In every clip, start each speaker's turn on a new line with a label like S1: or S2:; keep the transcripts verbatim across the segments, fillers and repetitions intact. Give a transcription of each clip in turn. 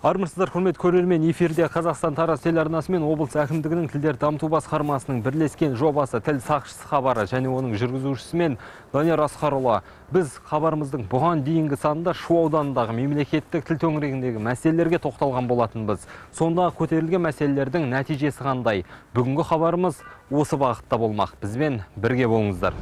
S1: Армысыздар, құрмет көрермен, эфирде Қазақстан Тараз телеарнасы мен облыс әкімдігінің тілдер дамыту басқармасының бірлескен жобасы тіл сақшысы хабары және оның жүргізушісімен Данияр Асқарұлы. Біз хабарымыздың бұған дейінгі санында Шу ауданындағы мемлекеттік тіл төңірегіндегі мәселелерге тоқталған болатынбыз. Сонда көтерілген мәселелердің нәтижесі қандай? Бүгінгі хабарымыз осы бағытта болмақ. Бізбен бірге болыңыздар.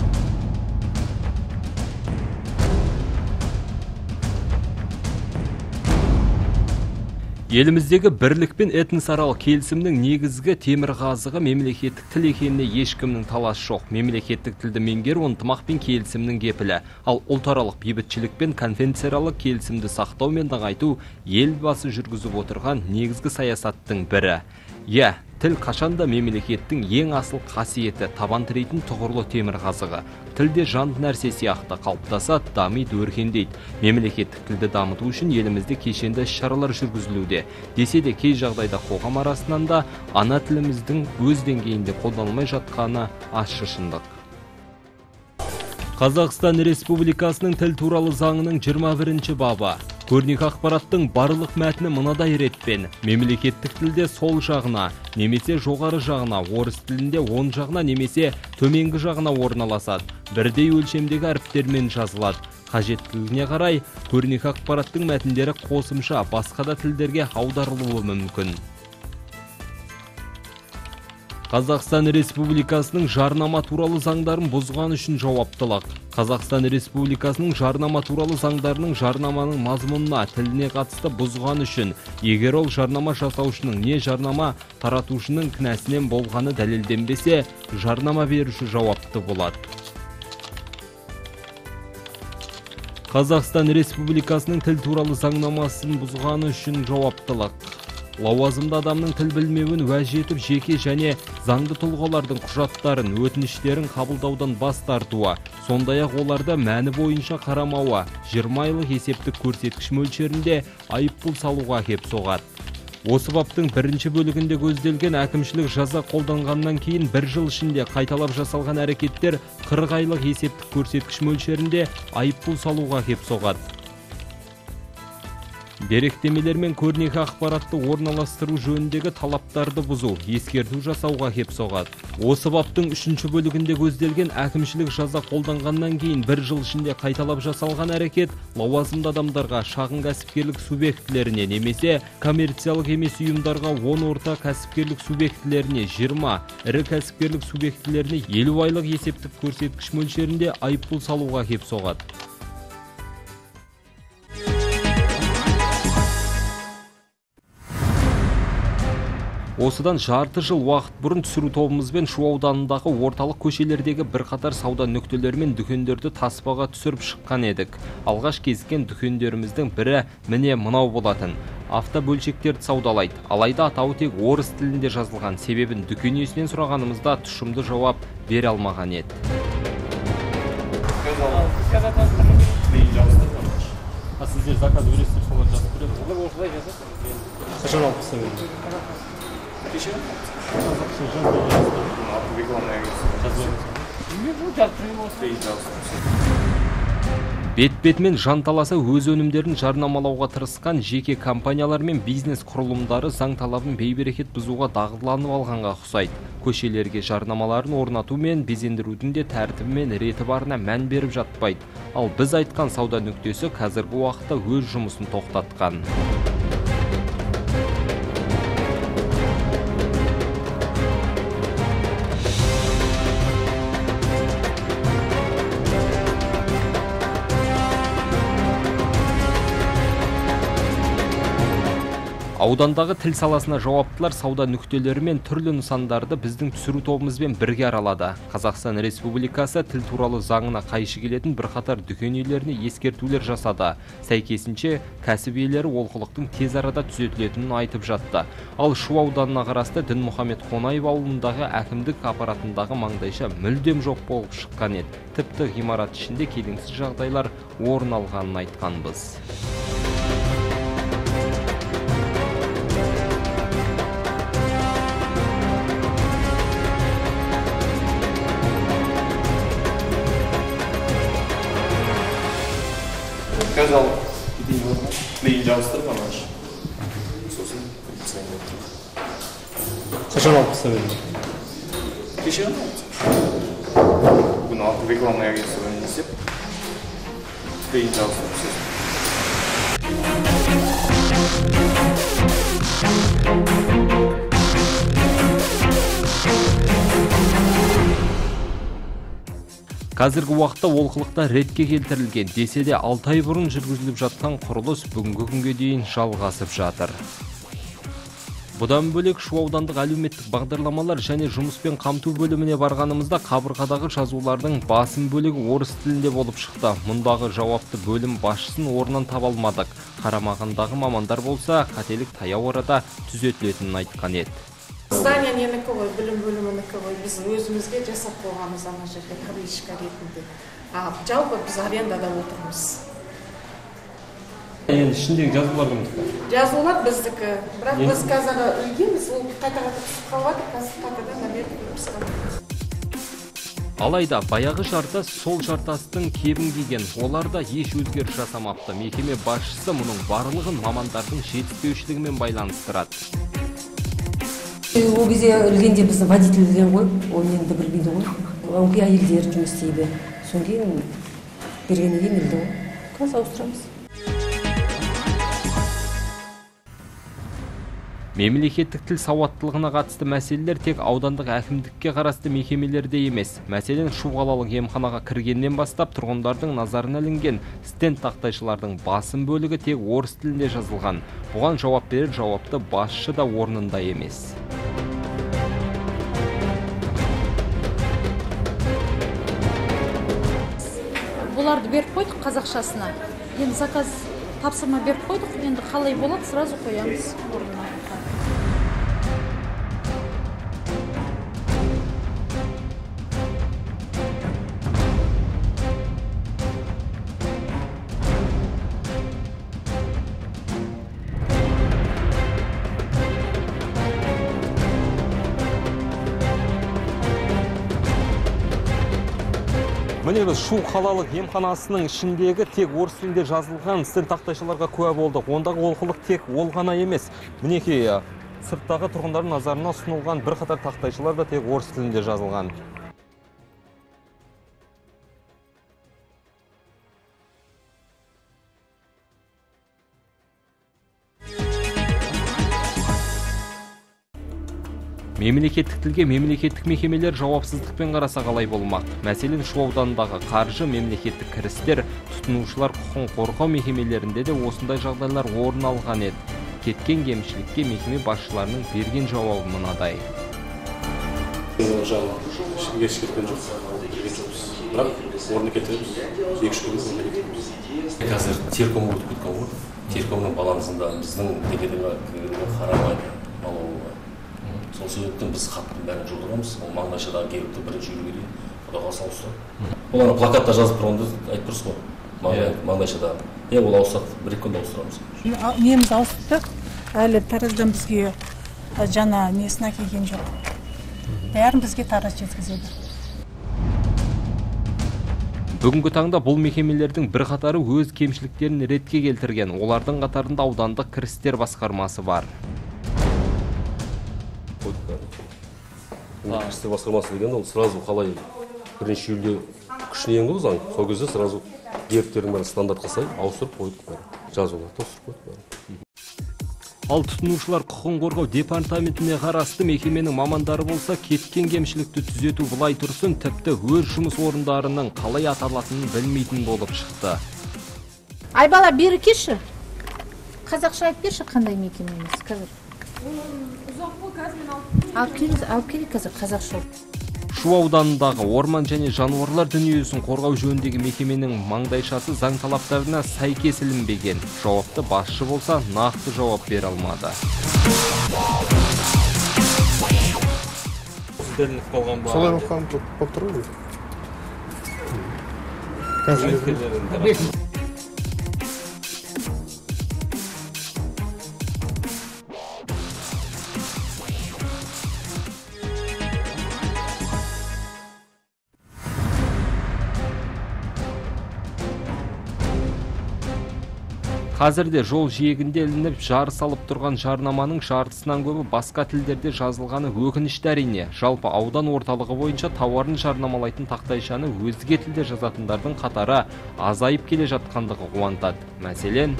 S1: Еліміздегі бірлік пен этносаралық келісімнің негізгі темірқазығы мемлекеттік тіл екеніне ешкімнің таласы жоқ. Мемлекеттік тілді меңгеру ынтымақ пен келісімнің кепілі. Ал ұлтаралық бейбітшілік пен конфессияаралық келісімді сақтау мен нығайту елбасы жүргізіп отырған негізгі саясаттың бірі. Иә, тіл қашанда мемлекеттің ең асыл қасиеті, табан тірейтін тұғырлы темірқазығы. Тілде жан нәрсе сияқты қалыптасады, дамиды, өркендейді. Мемлекеттік тілді дамыту үшін елімізде кешенді іс-шаралар жүргізілуде. Десе де кей жағдайда қоғам арасынан да ана тіліміздің өз деңгейінде қолданылмай жатқаны ащы шындық. Қазақстан Республикасының тіл туралы заңының жиырма бірінші бабы. Көрнекі ақпараттың барлық мәтіні мынадай ретпен: мемлекеттік тілде сол жағына, немесе жоғары жағына, орыс тілінде оң жағына немесе төменгі жағына орналасады. Бірдей өлшемдегі әріптермен жазылады. Қажеттілігіне қарай көрнекі ақпараттың мәтіндері қосымша басқа да тілдерге аударылуы мүмкін. Қазақстан Республикасының жарнама туралы заңдарын бұзған үшін жауаптылық. Қазақстан Республикасының жарнама туралы заңдарының жарнаманың мазмұнына, тіліне қатысты бұзған үшін, егер ол жарнама жасаушының не жарнама таратушының кінәсінен болғаны дәлелденбесе, жарнама беруші жауапты болады. Қазақстан Республикасының тіл туралы заңнамасын бұзғаны үшін жауаптылық. Лауазымды адамның тіл білмеуін уәж етіп, жеке және заңды тұлғалардың құжаттарын, өтініштерін қабылдаудан бас тартуы, сондай-ақ оларда мәні бойынша қарамауы, жиырма айлық есептік көрсеткіш мөлшерінде айыппұл салуға әкеп соғады. Осы баптың бірінші бөлігінде көзделген әкімшілік жаза қолданғаннан кейін бір жыл ішінде қайталап жасалған әрекеттер қырық айлық есептік көрсеткіш мөлшерінде айыппұл салуға әкеп соғады. Деректемелер мен көрнекі ақпаратты орналастыру жөніндегі талаптарды бұзу, ескерту жасауға әкеп соғады. Осы баптың үшінші бөлігінде көзделген әкімшілік жаза қолданғаннан кейін бір жыл ішінде қайталап жасалған әрекет лауазымды адамдарға, шағын кәсіпкерлік субъектілеріне немесе коммерциялық емес ұйымдарға он орта кәсіпкерлік субъектілеріне жиырма, ірі кәсіпкерлік субъектілеріне елу айлық есептік көрсеткіш мөлшерінде айыппұл салуға әкеп соғады. Осыдан жарты жыл уақыт бұрын түсіру тобымызбен Шу ауданындағы орталық көшелердегі бірқатар сауда нүктелері мен дүкендерді таспаға түсіріп шыққан едік. Алғаш кезіккен дүкендеріміздің бірі міне мынау болатын. Автобөлшектерді саудалайды. Алайда атауы тек орыс тілінде жазылған. Себебін дүкен иесінен сұрағанымызда тұшымды жауап бере алмаған еді.
S2: Сіздер заказ бересіздер, солар жазып береді. Олар осылай жазады. Қашан алып қыса береді? Кеше?
S1: Бет-бетімен жанталаса өз өнімдерін жарнамалауға тырысқан жеке компаниялар мен бизнес құрылымдары заң талабын бейберекет бұзуға дағдыланып алғанға ұқсайды. Көшелерге жарнамаларын орнату мен безендірудің де тәртібі мен реті барына мән беріп жатпайды. Ал біз айтқан сауда нүктесі қазіргі уақытта өз жұмысын тоқтатқан. Аудандағы тіл саласына жауаптылар сауда нүктелері мен түрлі нысандарды біздің түсіру тобымызбен бірге аралады. Қазақстан Республикасы тіл туралы заңына қайшы келетін бірқатар дүкен иелеріне ескертулер жасады. Сәйкесінше кәсіп иелері олқылықтың тез арада түзетілетінін айтып жатты. Ал Шу ауданына қарасты Дінмұхамед Қонаев ауылындағы әкімдік аппаратындағы маңдайша мүлдем жоқ болып шыққан еді. Тіпті ғимарат ішінде келеңсіз жағдайлар орын алғанын айтқанбыз.
S2: Göz alıp gideyim oradan. Deyince astırma var. Қашан алып тастап едіңіз?
S3: Кеше ғана бүгін алтын рекламный агентстводан не істеп кейін жауыстырып
S1: Қазіргі уақытта олқылықта ретке келтірілген, десе де алты ай бұрын жүргізіліп жатқан құрылыс бүгінгі күнге дейін жалғасып жатыр. Бұдан бөлек Шу аудандық әлеуметтік бағдарламалар және жұмыспен қамту бөліміне барғанымызда қабырғадағы жазулардың басым бөлігі орыс тілінде болып шықты. Мұндағы жауапты бөлім басшысын орнынан таба алмадық. Қарамағындағы мамандар болса, қателік таяу арада түзетілетінін айтқан еді.
S4: Здание ненікі ғой, білім бөлімінікі ғой, біз өзімізге жасап қойғанбыз ана жерде крышка ретінде. Жалпы біз арендада отырмыз.
S2: Енді ішіндегі жазулар кімдікі?
S4: Жазулар біздікі. Бірақ біз қазір үйдеміз, ол қайта-қайта түсіп қалады, қайтадан наверное өтіп
S1: Алайда баяғы жартас сол жартастың кебін киген, олар да еш өзгеріс жасамапты. Мекеме басшысы мұның барлығын мамандардың жетіспеушілігімен байланыстырады.
S5: Ол кезде ілгенде біздің водитель ілген ғой, ол енді білмейді ғой. Өңкей әйелдер жұмыс істейді. Соң кейін бергеннен кейін ілді ғой. Қазір ауыстырамыз.
S1: Мемлекеттік тіл сауаттылығына қатысты мәселелер тек аудандық әкімдікке қарасты мекемелерде емес. Мәселен, Шу қалалық емханаға кіргеннен бастап тұрғындардың назарына ілінген стенд тақтайшылардың басым бөлігі тек орыс тілінде жазылған. Бұған жауап берер жауапты басшы да орнында емес.
S6: Бұларды беріп қойдық қазақшасына. Енді заказ тапсырма беріп қойдық. Енді қалай болады, сразу қоямыз орнына.
S1: Міне біз Шу қалалық емханасының ішіндегі тек орыс тілінде жазылған стенд тақтайшаларға куә болдық. Ондағы олқылық тек ол ғана емес. Мінекей сырттағы тұрғындардың назарына ұсынылған бір қатар тақтайшалар да тек орыс тілінде жазылған. Мемлекеттік тілге мемлекеттік мекемелер жауапсыздықпен қараса қалай болмақ. Мәселен, Шу ауданындағы қаржы, мемлекеттік кірістер, тұтынушылар құқығын қорғау мекемелерінде де осындай жағдайлар орын алған еді. Кеткен кемшілікке мекеме басшыларының берген жауабы мынадай.
S7: Қазір терком өтіп кеткен ғой. Теркомның балансында біздің дегенге қарамайды. Сол себептен біз хаттың бәрін жолдырамыз. Ол маңдайшадағы келіпті бірінші үйірге дейін құдаға салыстырады. Олар плакатта жазып тұрғанды айтып тұрсыз ғой. Маңдайшадағы. Е, ол ауыстырады, бір екі күнде ауыстырамыз.
S8: Неміз ауыстырдық. Әлі тараздан бізге жаңа несін әкелген жоқ. Бәрін бізге тараз жеткізеді.
S1: Бүгінгі таңда бұл мекемелердің бір қатары өз кемшіліктерін ретке келтірген. Олардың қатарында аудандық кірістер басқармасы бар.
S7: Кірістер басқармасы деген ол сразу қалай бірінші үйілде күшіне енгі заң, сол кезде сразу деректердің бәрін стандартқа сай ауыстырып қойдық бәрі. Жазуларды ауыстырып қойдық бәрі.
S1: Ал тұтынушылар құқығын қорғау департаментіне қарасты мекеменің мамандары болса, кеткен кемшілікті түзету былай тұрсын, тіпті өз жұмыс орындарының қалай аталатынын білмейтін болып шықты.
S6: Ай бала, бері кеші. Қазақша айтып берші, қандай мекемеміз қазір? Алып келі қазір қазақша.
S1: Шу ауданындағы орман және жануарлар дүниесін қорғау жөніндегі мекеменің маңдайшасы заң талаптарына сәйкес ілінбеген. Жауапты басшы болса, нақты жауап бере алмады.
S3: солай оққан болып тұр ғой.
S1: Қазірде жол жиегінде ілініп жарыс алып тұрған жарнаманың жартысынан көбі басқа тілдерде жазылғаны өкінішті әрине. Жалпы аудан орталығы бойынша тауарын жарнамалайтын тақтайшаны өзге тілде жазатындардың қатары азайып келе жатқандығы қуантады. Мәселен,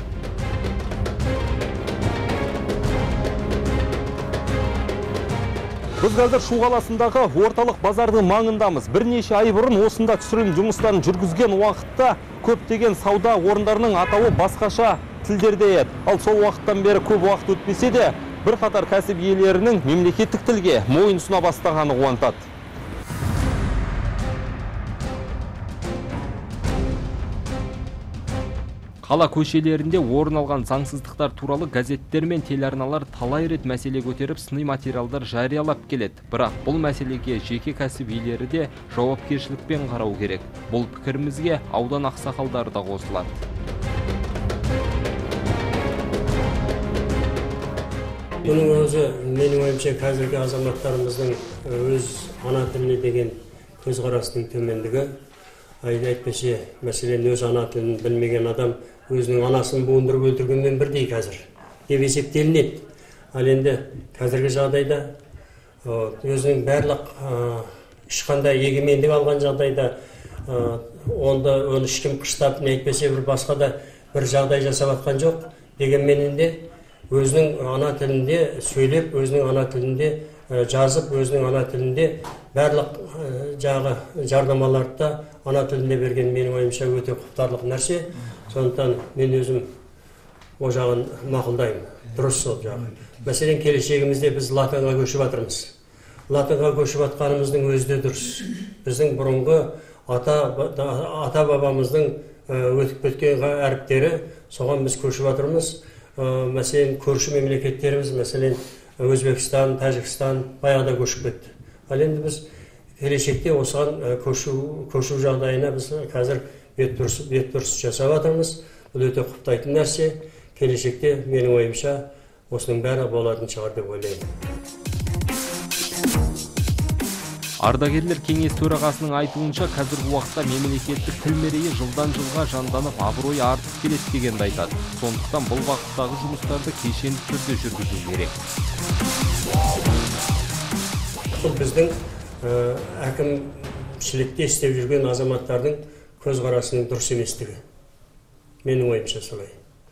S1: біз қазір Шу қаласындағы орталық базардың маңындамыз. Бірнеше ай бұрын осында түсірілім жұмыстарын жүргізген уақытта көптеген сауда орындарының атауы басқаша тілдерде еді. Ал сол уақыттан бері көп уақыт өтпесе де, бір қатар кәсіп иелерінің мемлекеттік тілге мойынсұна бастағаны қуантады. Қала көшелерінде орын алған заңсыздықтар туралы газеттер мен телеарналар талай рет мәселе көтеріп, сыни материалдар жариялап келеді. Бірақ бұл мәселеге жеке кәсіп иелері де жауапкершілікпен қарау керек. Бұл пікірімізге аудан ақсақалдары да қосылады.
S9: Бұның өзі, менің ойымша, қазіргі азаматтарымыздың өз ана тіліне деген көзқарасының төмендігі. Әйтпесе, мәселен, өз ана тілін білмеген адам өзінің анасын буындырып өлтіргенмен бірдей қазір деп есептелінеді. Ал енді қазіргі жағдайда өзінің барлық ешқандай егемендік алған жағдайда онда оны ешкім қыштап, не әйтпесе бір басқа да бір жағдай жасап жатқан жоқ. Дегенменен де өзінің ана тілінде сөйлеп, өзінің ана тілінде жазып, өзінің ана тілінде барлық жағы жарнамаларды ана тілінде берген менің ойымша өте құптарлық нәрсе. Сондықтан мен өзім о жағын мақұлдаймын. Дұрыс сол жағы. Мәселен, келешегімізде біз латынға көшіп жатырмыз. Латынға көшіп жатқанымыздың өзі де дұрыс. Біздің бұрынғы ата бабамыздың өтіп кеткен әріптері, соған біз көшіп жатырмыз. Мәселен, көрші мемлекеттеріміз, мәселен, Өзбекстан, Тәжікстан баяғыда көшіп кетті. Ал енді біз келешекте осыған көшу жағдайына біз қазір бет дұрыс жасап жатырмыз. Бұл өте құптайтын нәрсе. Келешекте менің ойымша осының бәрі болатын шығар деп ойлаймын.
S1: Ардагерлер кеңес төрағасының айтуынша, қазіргі уақытта мемлекеттік тіл мерейі жылдан жылға жанданып, абыройы артып келеді дегенді айтады. Сондықтан бұл бағыттағы жұмыстарды кешенді түрде жүргізу керек.
S9: Бұл біздің әкімшілікте істеп жүрген азаматтардың көзқарасының дұрыс еместігі. Менің ойымша солай.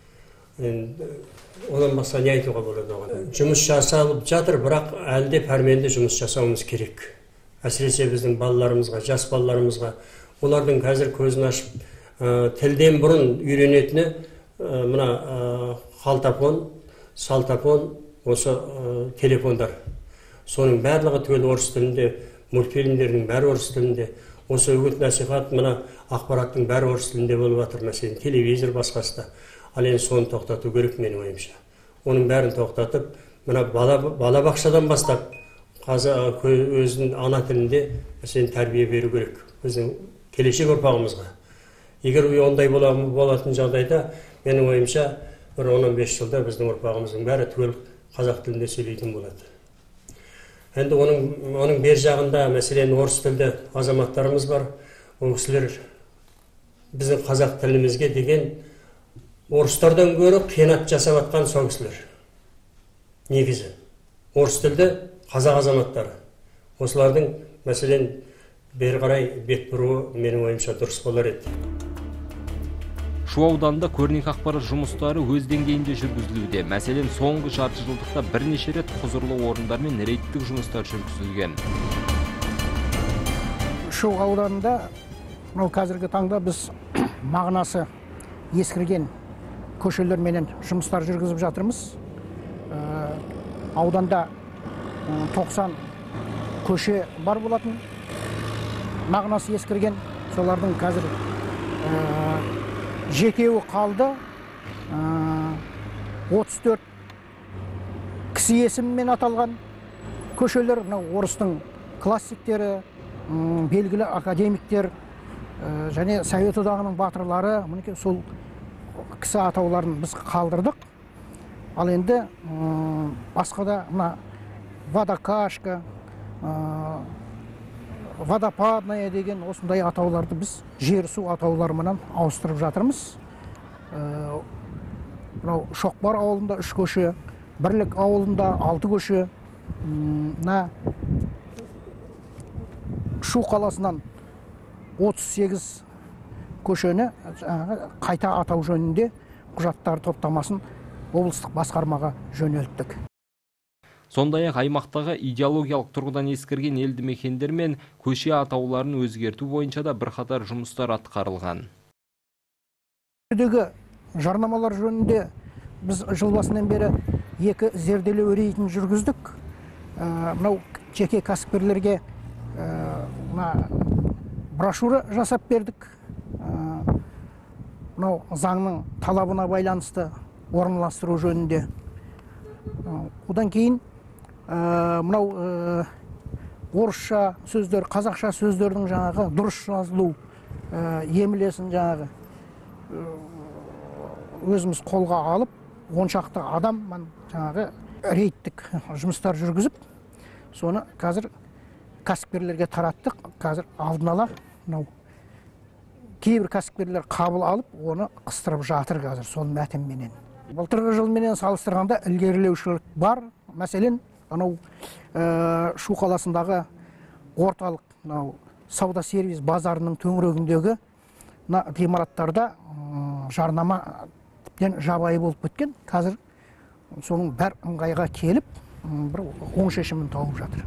S9: Одан басқа не айтуға болады оған? Жұмыс жасалып жатыр, бірақ әлде пәрменді жұмыс жасауымыз керек. Әсіресе біздің балаларымызға, жас балаларымызға, олардың қазір көзін ашып, тілден бұрын үйренетіні мына қалтапон, салтапон, осы телефондар. Соның барлығы түгел орыс тілінде, мультфильмдердің бәрі орыс тілінде, осы үгіт насихат, мына ақпараттың бәрі орыс тілінде болып жатыр, мәселен, телевизор басқасы да. Ал енді соны тоқтату керек менің ойымша. Оның бәрін тоқтатып, мына бала бақшадан бастап, өзінің ана тілінде мәселен тәрбие беру керек біздің келешек ұрпағымызға. Егер ондай болатын жағдайда, менің ойымша, бір он он бес жылда біздің ұрпағымыздың бәрі түгел қазақ тілінде сөйлейтін болады. Енді оның бер жағында мәселен орыс тілді азаматтарымыз бар. Ол кісілер біздің қазақ тілімізге деген орыстардан гөрі қиянат жасап жатқан сол кісілер. Негізі орыс тілді қазақ азаматтары. Осылардың мәселен бері қарай бет бұруы менің ойымша дұрыс болар еді.
S1: Шу ауданында көрнекі ақпарат жұмыстары өз деңгейінде жүргізілуде. Мәселен, соңғы жарты жылдықта бірнеше рет құзырлы орындар мен рейдтік жұмыстар жүргізілген.
S10: Шу ауданында қазіргі таңда біз мағынасы ескірген көшелерменен жұмыстар жүргізіп жатырмыз. Ауданда тоқсан көше бар болатын, мағынасы ескірген, солардың қазір жетеуі қалды, отыз төрт кісі есімімен аталған көшелер, орыстың классиктері, белгілі академиктер және Совет одағының батырлары, сол кісі атауларын біз қалдырдық. Ал енді басқа да мына водокашка, водопадная деген осындай атауларды біз жер су атауларынан ауыстырып жатырмыз. мынау Шоқпар ауылында үш көше, Бірлік ауылында алты көше, мына Шу қаласынан отыз сегіз көшені қайта атау жөнінде құжаттар топтамасын облыстық басқармаға жөнелттік.
S1: Сондай-ақ аймақтағы идеологиялық тұрғыдан ескерген елді мекендер мен көше атауларын өзгерту бойынша да бірқатар жұмыстар атқарылған.
S10: Жарнамалар жөнінде біз жыл басынан бері екі зерделеу рейдін жүргіздік. Мынау жеке кәсіпкерлерге брошюра жасап бердік. Мынау заңның талабына байланысты орналастыру жөнінде. Одан кейін мынау орысша сөздер, қазақша сөздердің жаңағы дұрыс жазылу емлесін жаңағы өзіміз қолға алып, он шақты адам жаңағы рейдтік жұмыстар жүргізіп, соны қазір кәсіпкерлерге тараттық. Қазір алдын ала мынау кейбір кәсіпкерлер қабыл алып, оны қыстырып жатыр қазір сол мәтінменен. Былтырғы жылменен салыстырғанда ілгерілеушілік бар. Мәселен, анау Шу қаласындағы орталық сауда сервис базарының төңірегіндегі ғимараттарда жарнама жабайы болып кеткен. Қазір соның бәр ыңғайға келіп, бір оң шешімін тауып жатыр.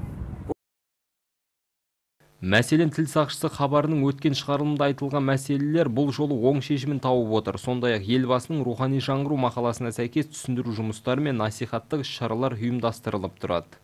S1: Мәселен, тіл сақшысы хабарының өткен шығарылымда айтылған мәселелер бұл жолы оң шешімін тауып отыр. Сондай-ақ елбасының рухани жаңғыру мақаласына сәйкес түсіндіру жұмыстары мен насихаттық шаралар ұйымдастырылып тұрады.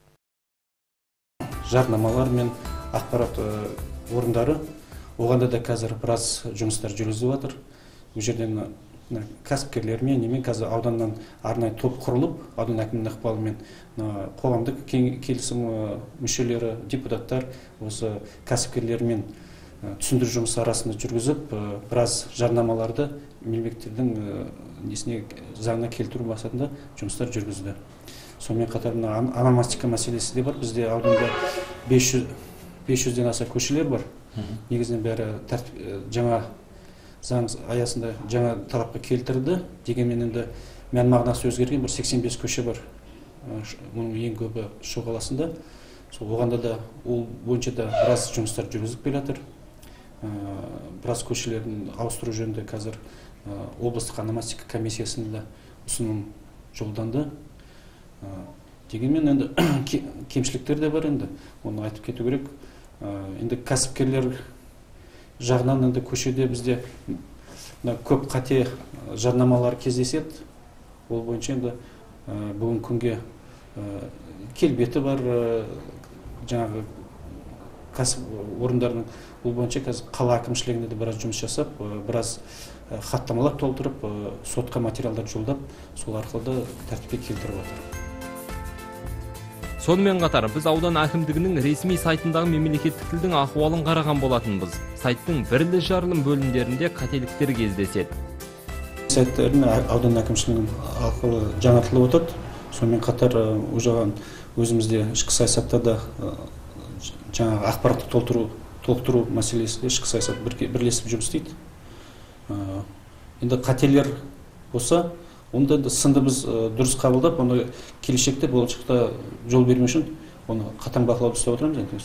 S11: Жарнамалар мен ақпарат орындары оғанда да қазір біраз жұмыстар жүргізіп жатыр. Бұл жерден кәсіпкерлермен, немен қазір ауданнан арнайы топ құрылып, аудан әкімінің ықпалымен қоғамдық келісім мүшелері, депутаттар осы кәсіпкерлермен түсіндіру жұмысы арасында жүргізіп, біраз жарнамаларды мемлекеттердің несіне заңына келтіру мақсатында жұмыстар жүргізді. Сонымен қатар ономастика мәселесі де бар. Бізде ауданда бес жүзден аса көшелер бар. Негізінен бәрі жаңа заң аясында жаңа талапқа келтірді. Дегенмен енді мән мағынасы өзгерген бір сексен бес көше бар. Оның ең көбі Шу қаласында. Оғанда да ол бойынша да біраз жұмыстар жүргізіп келе жатыр. Біраз көшелерін ауыстыру жөнінде қазір облыстық ономастика комиссиясында ұсыным жолданды. Дегенмен енді кемшіліктер де бар енді. Оны айтып кету керек. Енді кәсіпкерлер жағынан енді көшеде бізде көп қате жарнамалар кездеседі. Ол бойынша енді бүгін күнге келбеті бар жаңағы кәсіп орындарының бұл бойынша қазір қала әкімшілігінде де біраз жұмыс жасап, біраз хаттамалар толтырып, сотқа материалдар жолдап, сол арқылы да тәртіпке келтіріп отыр.
S1: Сонымен қатар біз аудан әкімдігінің ресми сайтындағы мемлекеттік тілдің ахуалын қараған болатынбыз. Сайттың бірлі жарылым бөлімдерінде қателіктер кездеседі.
S11: Сайттардың аудан әкімшілігінің арқылы жаңартылып отырды. Сонымен қатар оған өзімізде ішкі саясатта да жаңағы ақпаратты толтыру, толықтыру мәселесі ішкі саясат бірлесіп жұмыс істейді. Енді қателер болса, онда сынды біз дұрыс қабылдап, оны келешекте болашақта жол бермеу үшін оны қатаң бақылауда ұстап отырамыз.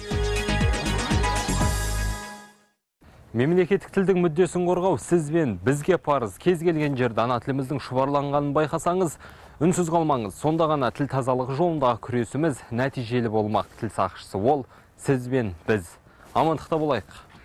S1: Мемлекеттік тілдің мүддесін қорғау сіз бен бізге парыз. Кез келген жерде ана тіліміздің шұбарланғанын байқасаңыз, үнсіз қалмаңыз. Сонда ғана тіл тазалығы жолындағы күресіміз нәтижелі болмақ. Тіл сақшысы ол сіз бен біз. Амандықта болайық.